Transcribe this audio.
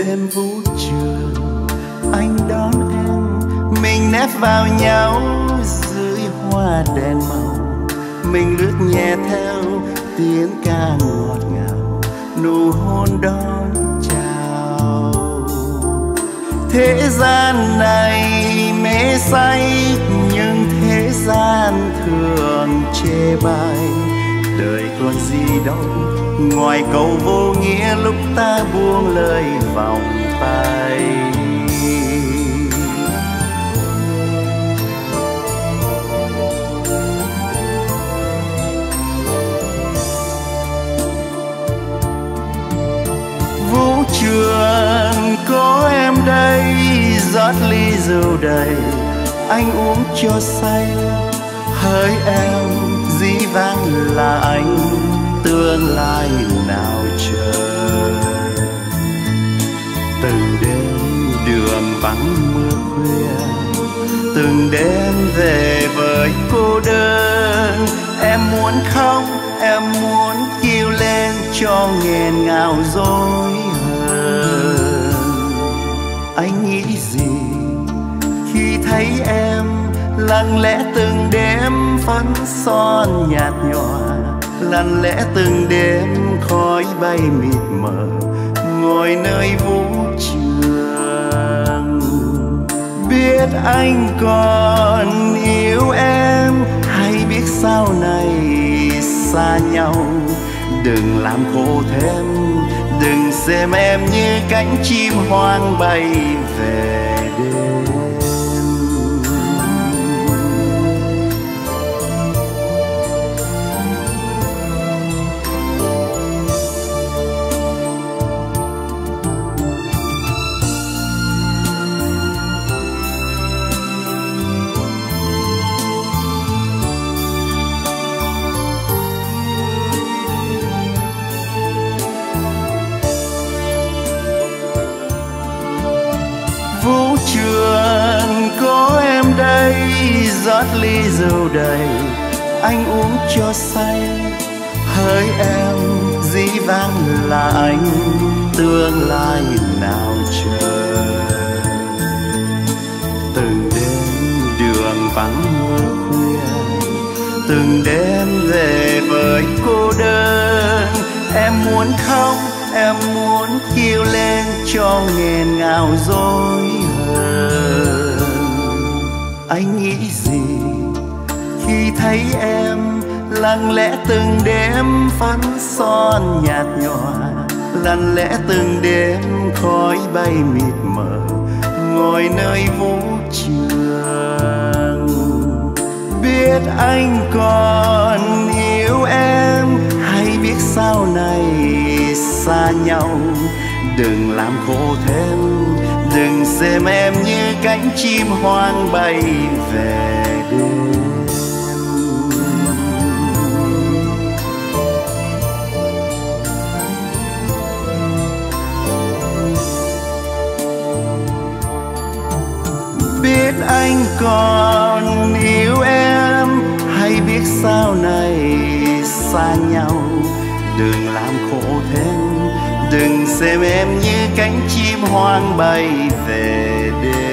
đêm vũ trường anh đón em, mình nép vào nhau dưới hoa đèn màu, mình lướt nhẹ theo tiếng ca ngọt ngào, nụ hôn đón chào. Thế gian này mê say nhưng thế gian thường chê bai, đời còn gì đâu ngoài câu vô nghĩa lúc ta buông lời vòng tay. Vũ trường có em đây, rót ly rượu đầy anh uống cho say, hỡi em dĩ vãng là anh, tương lai nào chờ. Từng đêm đường vắng mưa khuya, từng đêm về với cô đơn, em muốn khóc em muốn kêu lên cho nghẹn ngào dối hờn. Anh nghĩ gì khi thấy em lặng lẽ từng đêm phấn son nhạt nhòa, lặng lẽ từng đêm khói bay mịt mờ ngồi nơi vũ trường. Biết anh còn yêu em hay biết sau này xa nhau, đừng làm khổ thêm, đừng xem em như cánh chim hoang bay về đêm. Vũ trường có em đây, rót ly rượu đầy anh uống cho say, hỡi em dĩ vãng là anh, tương lai nào chờ. Từng đêm đường vắng mưa khuya, từng đêm về với cô đơn, em muốn khóc em muốn kêu lên cho nghẹn ngào dối hờn. Anh nghĩ gì khi thấy em lặng lẽ từng đêm phấn son nhạt nhòa, lặng lẽ từng đêm khói bay mịt mờ ngồi nơi vũ trường. Biết anh còn yêu em hay biết sau này xa nhau, đừng làm khổ thêm, đừng xem em như cánh chim hoang bay về đêm. Biết anh còn yêu em hay biết sau này xa nhau, đừng làm khổ thêm, đừng xem em như cánh chim hoang bay về đêm.